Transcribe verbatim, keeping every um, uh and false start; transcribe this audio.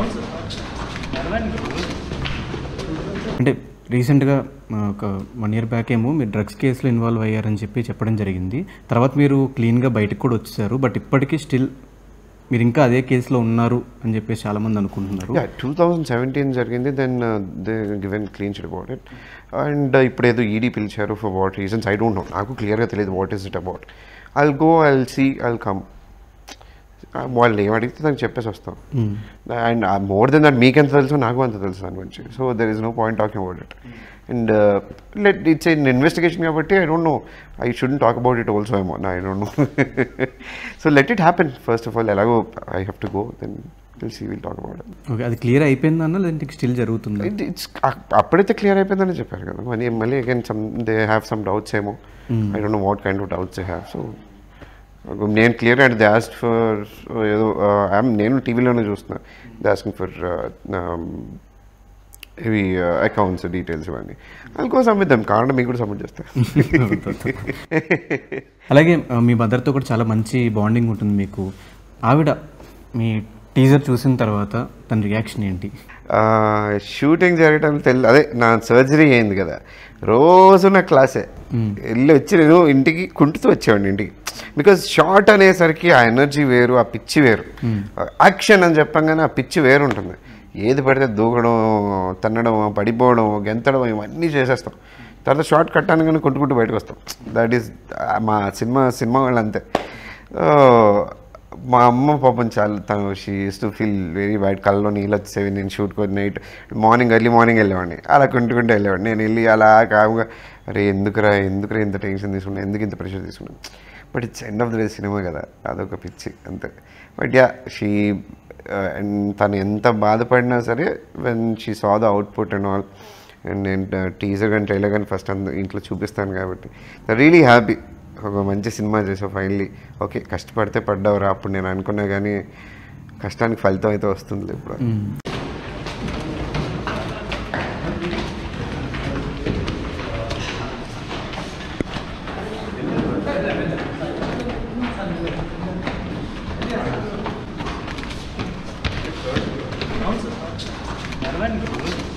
అంటే రీసెంట్గా ఒక వన్ ఇయర్ బ్యాక్ ఏమో మీరు డ్రగ్స్ కేసులో ఇన్వాల్వ్ అయ్యారని చెప్పి చెప్పడం జరిగింది. తర్వాత మీరు క్లీన్గా బయటకు కూడా వచ్చేసారు. బట్ ఇప్పటికీ స్టిల్ మీరు ఇంకా అదే కేసులో ఉన్నారు అని చెప్పేసి చాలామంది అనుకుంటున్నారు. టూ థౌజండ్ సెవెంటీన్ జరిగింది. Then they given clean chit about it. And ఇప్పుడు ఏదో ఈడీ పిలిచారు for what reasons I don't know. నాకు క్లియర్గా తెలియదు what is it about. I will go, I will see, I will come. వాళ్ళు ఏం అడిగితే దానికి చెప్పేసి వస్తాం. అండ్ మోర్ దెన్ దట్ మీకెంత తెలుసు నాకు అంత తెలుసు దాని గురించి. So there is no point talking about it. And let it's an investigation కాబట్టి I don't know, I shouldn't talk about it also ఏమో, I don't know. So let it happen first of all. ఎలాగో I have to go, then will see, will talk about it. Okay, అది clear అయిపోయిందన్న లేదంటే still జరుగుతుంది? It's అప్పుడైతే clear అయిపోయిందని చెప్పారు కదా. మళ్ళీ మళ్ళీ again some they have some doubts ఏమో. I don't know what kind of doubts they have. So నేను క్లియర్ అంటే దే ఆస్క్డ్ ఫర్ ఏదో నేను టీవీలోనే చూస్తున్నా, దే ఆస్కింగ్ ఫర్ ఇవి అకౌంట్స్ డీటెయిల్స్ ఇవన్నీ. అందుకో సబ్మిట్ దాం కావాలంటే మీకు కూడా సబ్మిట్ చేస్తాను. అలాగే మీ మదర్తో కూడా చాలా మంచి బాండింగ్ ఉంటుంది మీకు. ఆవిడ మీ టీజర్ చూసిన తర్వాత తన రియాక్షన్ ఏంటి? షూటింగ్ జరగటం తెలి అదే నా సర్జరీ అయింది కదా, రోజు నా క్లాసే వెళ్ళి వచ్చి నేను ఇంటికి కుంటుతూ వచ్చేవాడిని ఇంటికి. బికాజ్ షార్ట్ అనేసరికి ఆ ఎనర్జీ వేరు, ఆ పిచ్చి వేరు. యాక్షన్ అని చెప్పంగానే ఆ పిచ్చి వేరు ఉంటుంది. ఏది పడితే దూకడం, తన్నడం, పడిపోవడం, గెంతడం ఇవన్నీ చేసేస్తాం. తర్వాత షార్ట్ కట్టాను కానీ కొట్టుకుంటూ బయటకు వస్తాం. దట్ ఈస్ మా సినిమా సినిమా వాళ్ళు అంతే. మా అమ్మ పాపం చాలా తను she used to feel very bad. కళ్ళలో నీళ్ళు వచ్చేవి. నేను షూట్ కొన్ని నైట్ మార్నింగ్ ఎర్లీ మార్నింగ్ వెళ్ళేవాడిని, అలా కుంటుకుంటూ వెళ్ళేవాడిని. నేను వెళ్ళి అలా కాముగా అరే ఎందుకురా ఎందుకురా ఇంత టెన్షన్ తీసుకున్నాను, ఎందుకు ఇంత ప్రెషర్ తీసుకున్నాను. But it's end of the day cinema కదా, అదొక పిచ్చి అంతే. బట్ యా షీ తను ఎంత బాధపడినా సరే when she saw the output and all, and నేను టీజర్ కానీ ట్రైలర్ కానీ ఫస్ట్ అంత ఇంట్లో చూపిస్తాను కాబట్టి రియలీ హ్యాపీ. ఒక మంచి సినిమా చేసావు ఫైనలీ. ఓకే కష్టపడితే పడ్డావురా, అప్పుడు నేను అనుకున్నా కానీ కష్టానికి ఫలితం అయితే వస్తుంది ఇప్పుడు. అవును సార్.